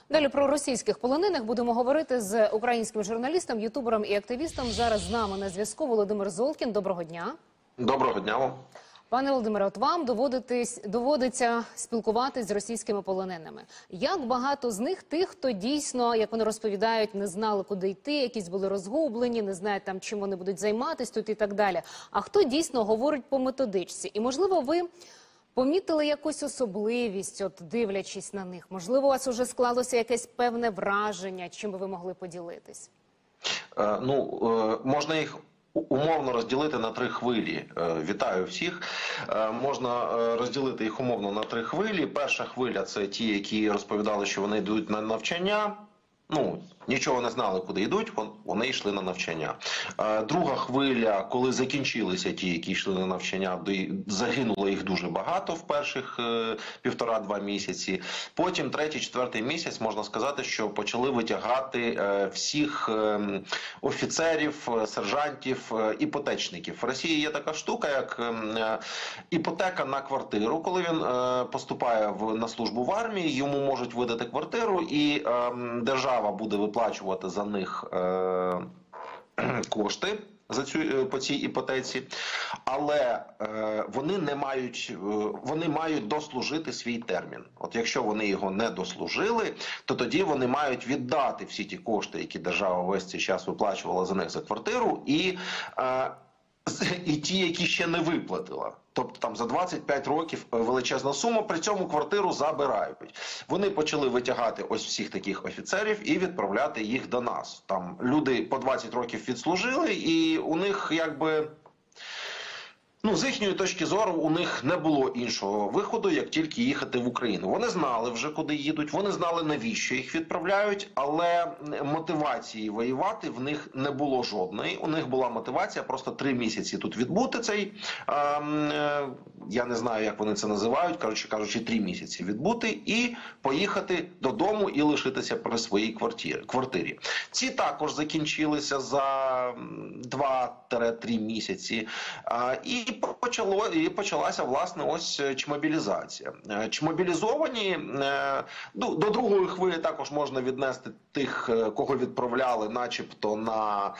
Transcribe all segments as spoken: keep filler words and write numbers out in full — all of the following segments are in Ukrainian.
Далі про російських полонених будемо говорити з українським журналістом, ютубером і активістом. Зараз з нами на зв'язку Володимир Золкін. Доброго дня. Доброго дня вам. Пане Володимире, от вам доводиться спілкуватись з російськими полоненими. Як багато з них тих, хто дійсно, як вони розповідають, не знали, куди йти, якісь були розгублені, не знають там, чим вони будуть займатися тут і так далі. А хто дійсно говорить по методичці? І, можливо, ви помітили якусь особливість, от дивлячись на них? Можливо, у вас вже склалося якесь певне враження, чим би ви могли поділитись? Е, ну, е, можна їх умовно розділити на три хвилі. Е, вітаю всіх. Е, можна розділити їх умовно на три хвилі. Перша хвиля – це ті, які розповідали, що вони йдуть на навчання. Ну, нічого не знали, куди йдуть, вони йшли на навчання. Друга хвиля, коли закінчилися ті, які йшли на навчання, загинуло їх дуже багато в перших півтора-два місяці. Потім третій, четвертий місяць, можна сказати, що почали витягати всіх офіцерів, сержантів, іпотечників. В Росії є така штука, як іпотека на квартиру. Коли він поступає на службу в армії, йому можуть видати квартиру, і держава буде виплачувати за них е, кошти за цю, по цій іпотеці, але е, вони не мають, вони мають дослужити свій термін. От якщо вони його не дослужили, то тоді вони мають віддати всі ті кошти, які держава весь цей час виплачувала за них за квартиру, і е, і ті, які ще не виплатила. Тобто там за двадцять п'ять років величезна сума, при цьому квартиру забирають. Вони почали витягати ось всіх таких офіцерів і відправляти їх до нас. Там люди по двадцять років відслужили, і у них якби... Ну, з їхньої точки зору, у них не було іншого виходу, як тільки їхати в Україну. Вони знали вже, куди їдуть, вони знали, навіщо їх відправляють, але мотивації воювати в них не було жодної. У них була мотивація просто три місяці тут відбути цей, е, е, я не знаю, як вони це називають, коротше кажучи, три місяці відбути і поїхати додому і лишитися при своїй квартирі. квартирі. Ці також закінчилися за два-три місяці. Е, і І почало і почалася власне ось чмобілізація. Чмобілізовані ну, до другої хвилі також можна віднести тих, кого відправляли, начебто на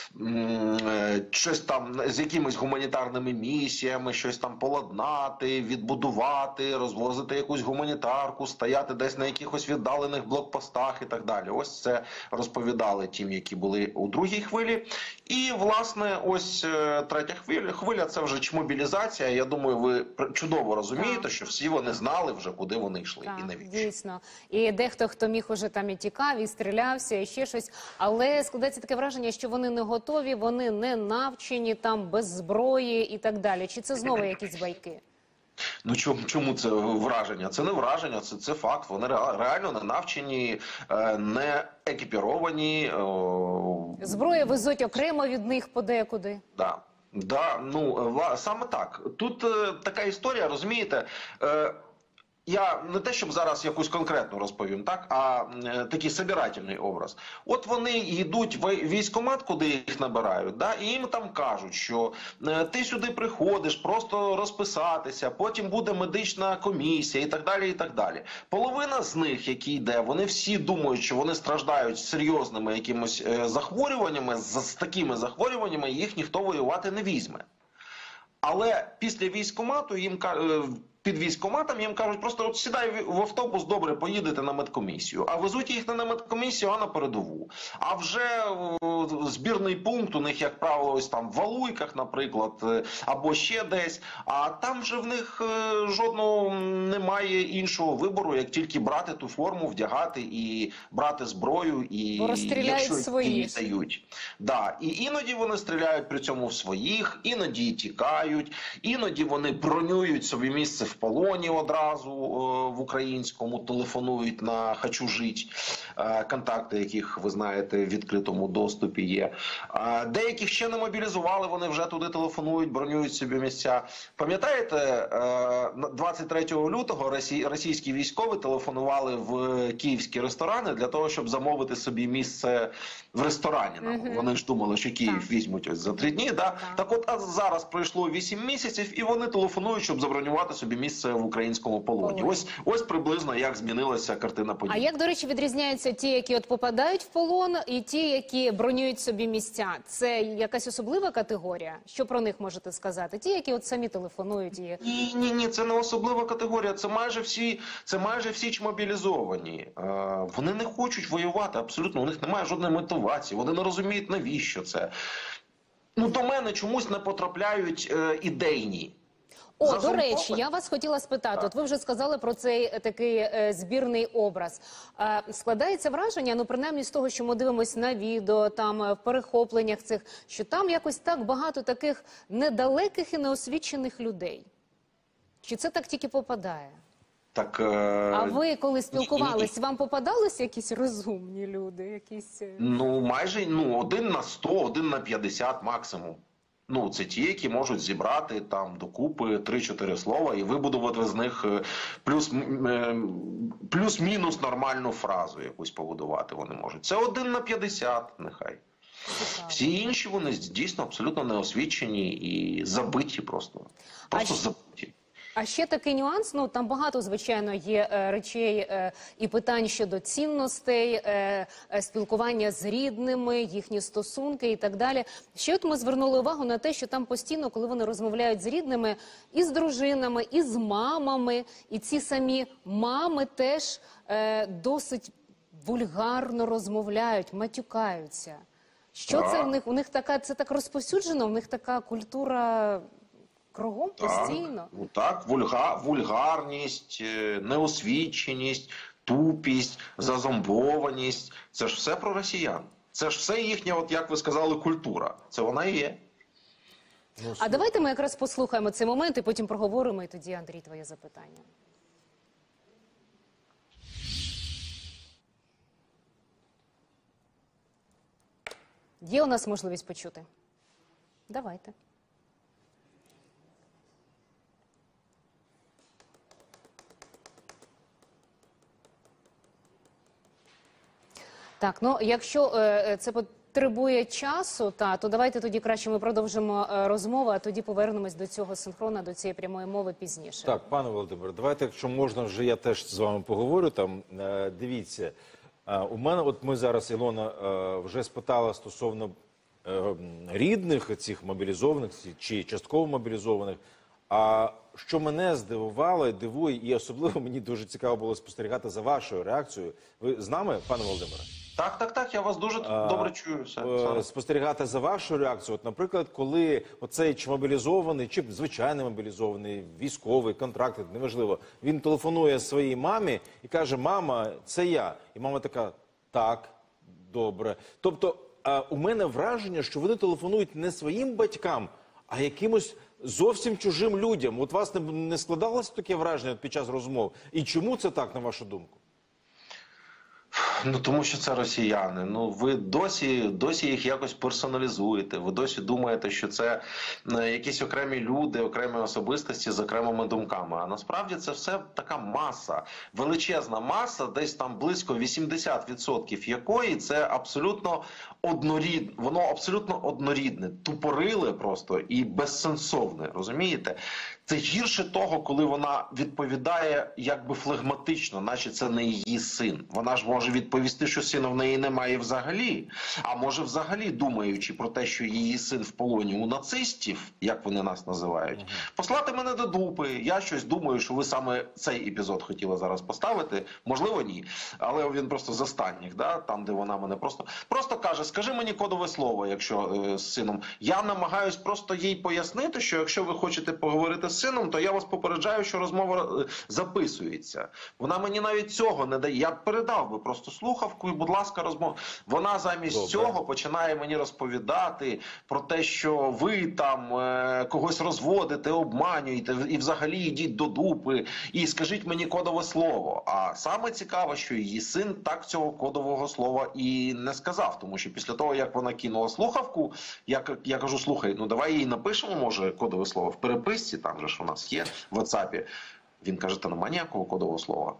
щось там з якимись гуманітарними місіями, щось там поладнати, відбудувати, розвозити якусь гуманітарку, стояти десь на якихось віддалених блокпостах і так далі. Ось це розповідали тим, які були у другій хвилі. І власне ось третя хвиля, хвиля це вже чмобілізація. Я думаю, ви чудово розумієте, так, що всі вони знали вже, куди вони йшли, так, і навіщо. Дійсно. І дехто, хто міг уже там і тікав, і стрілявся, і ще щось. Але складається таке враження, що вони не готові, вони не навчені, там, без зброї і так далі. Чи це знову якісь байки? Ну чому, чому це враження? Це не враження, це, це факт. Вони реально не навчені, не екіпіровані. Зброю везуть окремо від них подекуди. Да. Да, ну, саме так. Тут е, така історія, розумієте, е, я не те, щоб зараз якусь конкретну розповім, так, а е, такий собирательний образ. От вони йдуть в військкомат, куди їх набирають, да, і їм там кажуть, що е, ти сюди приходиш просто розписатися, потім буде медична комісія і так далі, і так далі. Половина з них, які йде, вони всі думають, що вони страждають серйозними якимось е, захворюваннями, з, з такими захворюваннями їх ніхто воювати не візьме. Але після військкомату їм кажуть, під військкоматом їм кажуть, просто от сідай в автобус, добре, поїдете на медкомісію. А везуть їх не на медкомісію, а на передову. А вже збірний пункт у них, як правило, ось там в Валуйках, наприклад, або ще десь. А там вже в них жодного немає іншого вибору, як тільки брати ту форму, вдягати і брати зброю, і бо розстріляють свої. Дають. Да. І іноді вони стріляють при цьому в своїх, іноді тікають, іноді вони бронюють собі місце в полоні одразу в українському, телефонують на «Хочу жить», контакти яких, ви знаєте, в відкритому доступі є. Деяких ще не мобілізували, вони вже туди телефонують, бронюють собі місця. Пам'ятаєте, двадцять третього лютого російські військові телефонували в київські ресторани для того, щоб замовити собі місце в ресторані. Mm-hmm. Вони ж думали, що Київ так. візьмуть ось за три дні. Да? Так. так от а зараз пройшло вісім місяців, і вони телефонують, щоб забронювати собі місце в українському полоні. Полон. Ось, ось приблизно як змінилася картина подій. А як, до речі, відрізняються ті, які от попадають в полон, і ті, які бронюють собі місця? Це якась особлива категорія? Що про них можете сказати? Ті, які от самі телефонують і... Ні, ні, ні, це не особлива категорія. Це майже всі, це майже всі ч мобілізовані. Е, вони не хочуть воювати абсолютно. У них немає жодної мотивації. Вони не розуміють, навіщо це. Ну, до мене чомусь не потрапляють е, ідейні. О, За до зумови- речі, я вас хотіла спитати. Так. От ви вже сказали про цей е, такий е, збірний образ. Е, складається враження, ну принаймні з того, що ми дивимося на відео, там е, в перехопленнях цих, що там якось так багато таких недалеких і неосвічених людей. Чи це так тільки попадає? Так, е, А ви, коли спілкувались, вам попадались якісь розумні люди? Якісь... е, Ну, майже ну, один на сто, один на п'ятдесят максимум. Ну, це ті, які можуть зібрати там докупи три-чотири слова і вибудувати з них е, плюс, м, е, плюс-мінус нормальну фразу якусь побудувати вони можуть. Це один на п'ятдесят, нехай. цікаво? Всі інші вони дійсно абсолютно неосвічені і забиті просто. Просто А щ- забиті. А ще такий нюанс, ну там багато, звичайно, є е, речей е, і питань щодо цінностей, е, е, спілкування з рідними, їхні стосунки і так далі. Ще от ми звернули увагу на те, що там постійно, коли вони розмовляють з рідними, і з дружинами, і з мамами, і ці самі мами теж е, досить вульгарно розмовляють, матюкаються. Що це Так. в них? У них така, це так розповсюджено, у них така культура... Кругом постійно. Так, ну, так вульга, вульгарність, е, неосвіченість, тупість, зазомбованість. Це ж все про росіян. Це ж все їхня, от як ви сказали, культура. Це вона і є. А давайте ми якраз послухаємо цей момент і потім проговоримо, і тоді, Андрій, твоє запитання. Є у нас можливість почути? Давайте. Так, ну якщо е, це потребує часу, та, то давайте тоді краще ми продовжимо е, розмову, а тоді повернемось до цього синхрона, до цієї прямої мови пізніше. Так, пане Володимире, давайте, якщо можна, вже я теж з вами поговорю. Там е, дивіться, е, у мене, от ми зараз Ілона е, вже спитала стосовно е, рідних цих мобілізованих чи частково мобілізованих. А що мене здивувало і дивує, і особливо мені дуже цікаво було спостерігати за вашою реакцією. Ви з нами, пане Володимире? Так, так, так, я вас дуже А, добре чую. Все, е, все. спостерігати за вашою реакцією. От, наприклад, коли оцей чи мобілізований, чи звичайний мобілізований, військовий, контрактник, неважливо, він телефонує своїй мамі і каже: "Мама, це я". І мама така: "Так, добре". Тобто, е, у мене враження, що вони телефонують не своїм батькам, а якимось зовсім чужим людям. От вас не, не складалося таке враження під час розмов? І чому це так, на вашу думку? Ну, тому що це росіяни. Ну, ви досі, досі їх якось персоналізуєте. Ви досі думаєте, що це е, якісь окремі люди, окремі особистості з окремими думками. А насправді це все така маса, величезна маса, десь там близько вісімдесят відсотків якої це абсолютно однорідне, воно абсолютно однорідне, тупориле просто і безсенсовне, розумієте? Це гірше того, коли вона відповідає якби флегматично, наче це не її син. Вона ж може відповісти, що сина в неї немає взагалі. А може взагалі, думаючи про те, що її син в полоні у нацистів, як вони нас називають, uh-huh. послати мене до дупи. Я щось думаю, що ви саме цей епізод хотіли зараз поставити. Можливо, ні. Але він просто з останніх, да? Там, де вона мене просто... Просто каже: скажи мені кодове слово, якщо е, з сином. Я намагаюсь просто їй пояснити, що якщо ви хочете поговорити з сином, то я вас попереджаю, що розмова записується. Вона мені навіть цього не дає. Я передав би просто слухавку і, будь ласка, розмову. Вона замість Добре. цього починає мені розповідати про те, що ви там е, когось розводите, обманюєте, і взагалі йдіть до дупи, і скажіть мені кодове слово. А саме цікаве, що її син так цього кодового слова і не сказав. Тому що після того, як вона кинула слухавку, я, я кажу: слухай, ну давай їй напишемо, може, кодове слово в переписці, там же ж у нас є в WhatsApp. Він каже: та немає ніякого кодового слова.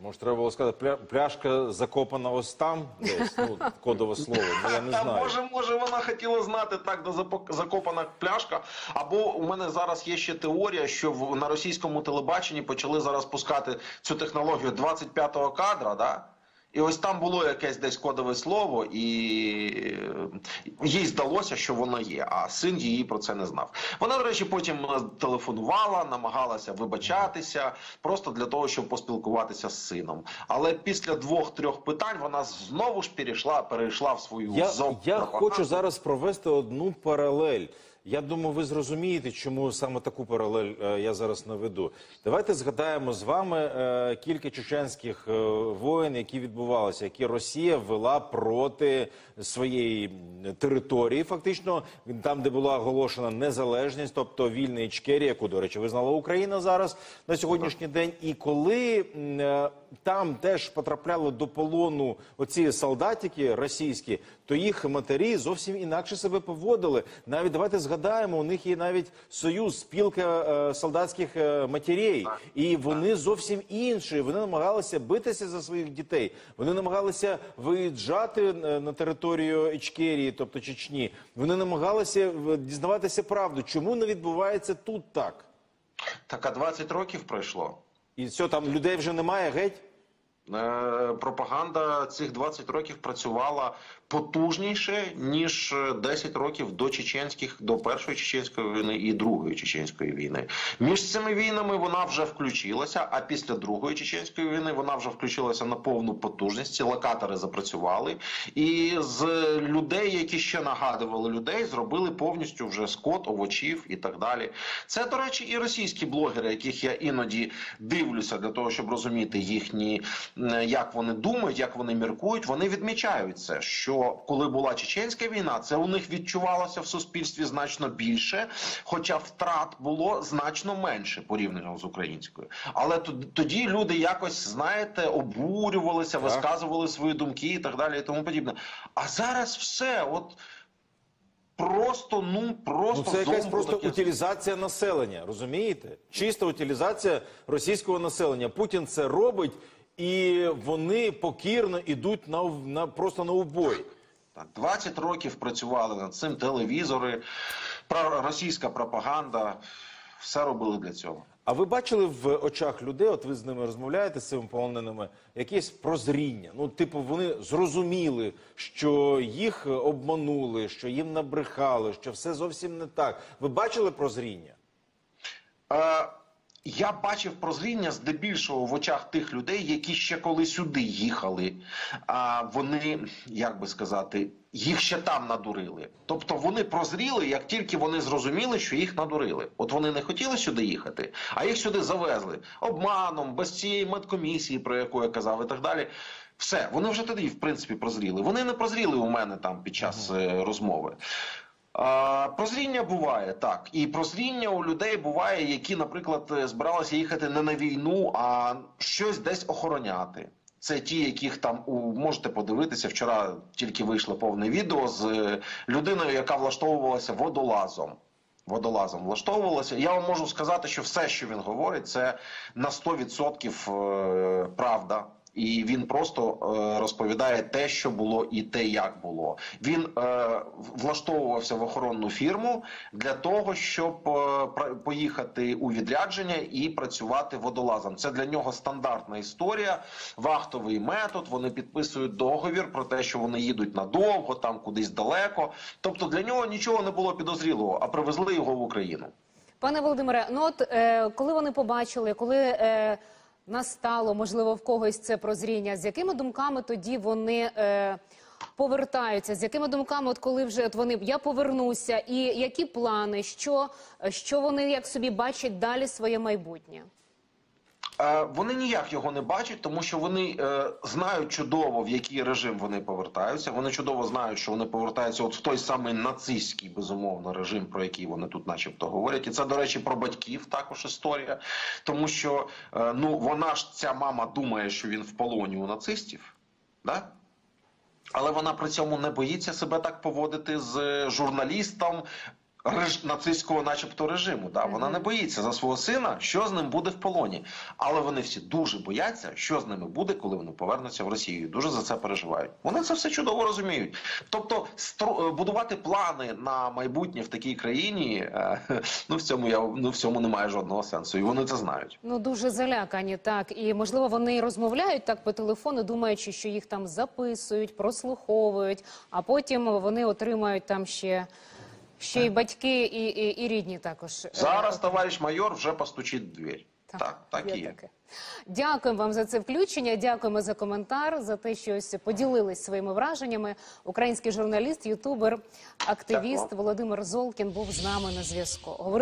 Може, треба було сказати, пля- пляшка закопана ось там, десь, ну, кодове слово, ну, я не Та, знаю. може, може, вона хотіла знати так, де запок- закопана пляшка. Або у мене зараз є ще теорія, що в, на російському телебаченні почали зараз пускати цю технологію двадцять п'ятого кадра, да? І ось там було якесь десь кодове слово, і е, їй здалося, що воно є, а син її про це не знав. Вона, до речі, потім телефонувала, намагалася вибачатися, просто для того, щоб поспілкуватися з сином. Але після двох-трьох питань вона знову ж перейшла, перейшла в свою Я, зону я пропаганди. хочу зараз провести одну паралель. Я думаю, ви зрозумієте, чому саме таку паралель е, я зараз наведу. Давайте згадаємо з вами е, кілька чеченських е, воєн, які відбувалися, які Росія вела проти своєї території, фактично, там, де була оголошена незалежність, тобто вільна Ічкерія, яку, до речі, визнала Україна зараз на сьогоднішній день. І коли м, е, там теж потрапляли до полону оці солдатики російські, то їх матері зовсім інакше себе поводили. Навіть давайте згадаємо, у них є навіть союз, спілка е, солдатських е, матерей. І вони зовсім інші. Вони намагалися битися за своїх дітей. Вони намагалися виїжджати е, на територію Ічкерії, тобто Чечні. Вони намагалися е, дізнаватися правду. Чому не відбувається тут так? Так, а двадцять років пройшло. І що, там людей вже немає, геть? Е, пропаганда цих двадцять років працювала потужніше, ніж десять років до чеченських, до першої чеченської війни і другої чеченської війни. Між цими війнами вона вже включилася, а після другої чеченської війни вона вже включилася на повну потужність. Ці локатори запрацювали. І з людей, які ще нагадували людей, зробили повністю вже скот, овочів і так далі. Це, до речі, і російські блогери, яких я іноді дивлюся для того, щоб розуміти їхні, як вони думають, як вони міркують, вони відмічають це, що коли була чеченська війна, це у них відчувалося в суспільстві значно більше, хоча втрат було значно менше порівняно з українською. Але тоді люди якось, знаєте, обурювалися, висказували свої думки і так далі і тому подібне. А зараз все, от просто, ну, просто... Ну, це якась зомбу просто таке. утилізація населення, розумієте? Чиста утилізація російського населення. Путін це робить, і вони покірно йдуть на, на, просто на убой. Так, двадцять років працювали над цим, телевізори, російська пропаганда, все робили для цього. А ви бачили в очах людей, от ви з ними розмовляєте, з цими полоненими, якесь прозріння? Ну, типу, вони зрозуміли, що їх обманули, що їм набрехали, що все зовсім не так. Ви бачили прозріння? Е, я бачив прозріння здебільшого в очах тих людей, які ще коли сюди їхали, а вони, як би сказати, їх ще там надурили. Тобто вони прозріли, як тільки вони зрозуміли, що їх надурили. От вони не хотіли сюди їхати, а їх сюди завезли. Обманом, без цієї медкомісії, про яку я казав, і так далі. Все, вони вже тоді, в принципі, прозріли. Вони не прозріли у мене там під час е, розмови. А, прозріння буває, так. І прозріння у людей буває, які, наприклад, збиралися їхати не на війну, а щось десь охороняти. Це ті, яких там, у, можете подивитися, вчора тільки вийшло повне відео з людиною, яка влаштовувалася водолазом. Водолазом влаштовувалася. Я вам можу сказати, що все, що він говорить, це на сто відсотків е, правда. І він просто е, розповідає те, що було, і те, як було. Він е, влаштовувався в охоронну фірму для того, щоб е, поїхати у відрядження і працювати водолазом. Це для нього стандартна історія, вахтовий метод. Вони підписують договір про те, що вони їдуть надовго, там кудись далеко. Тобто для нього нічого не було підозрілого, а привезли його в Україну. Пане Володимире, ну от е, коли вони побачили, коли... Е... настало, можливо, в когось це прозріння, з якими думками тоді вони е, повертаються, з якими думками, от коли вже от вони, я повернуся, і які плани, що, що вони як собі бачать далі своє майбутнє? Вони ніяк його не бачать, тому що вони е, знають чудово, в який режим вони повертаються. Вони чудово знають, що вони повертаються от в той самий нацистський, безумовно, режим, про який вони тут начебто говорять. І це, до речі, про батьків також історія. Тому що, е, ну, вона ж, ця мама, думає, що він в полоні у нацистів, да? Але вона при цьому не боїться себе так поводити з журналістом, реж... нацистського, начебто, режиму. Да? Вона не боїться за свого сина, що з ним буде в полоні. Але вони всі дуже бояться, що з ними буде, коли вони повернуться в Росію. Дуже за це переживають. Вони це все чудово розуміють. Тобто стру... будувати плани на майбутнє в такій країні, е... ну в цьому я ну в цьому немає жодного сенсу. І вони це знають. Ну дуже залякані, так. І можливо вони розмовляють так по телефону, думаючи, що їх там записують, прослуховують, а потім вони отримають там ще. Ще й батьки, і, і, і рідні також. Зараз товариш майор вже постучить в двері. Так, так, так і є. Таке. Дякуємо вам за це включення, дякуємо за коментар, за те, що ось поділились своїми враженнями. Український журналіст, ютубер, активіст Дякую. Володимир Золкін був з нами на зв'язку.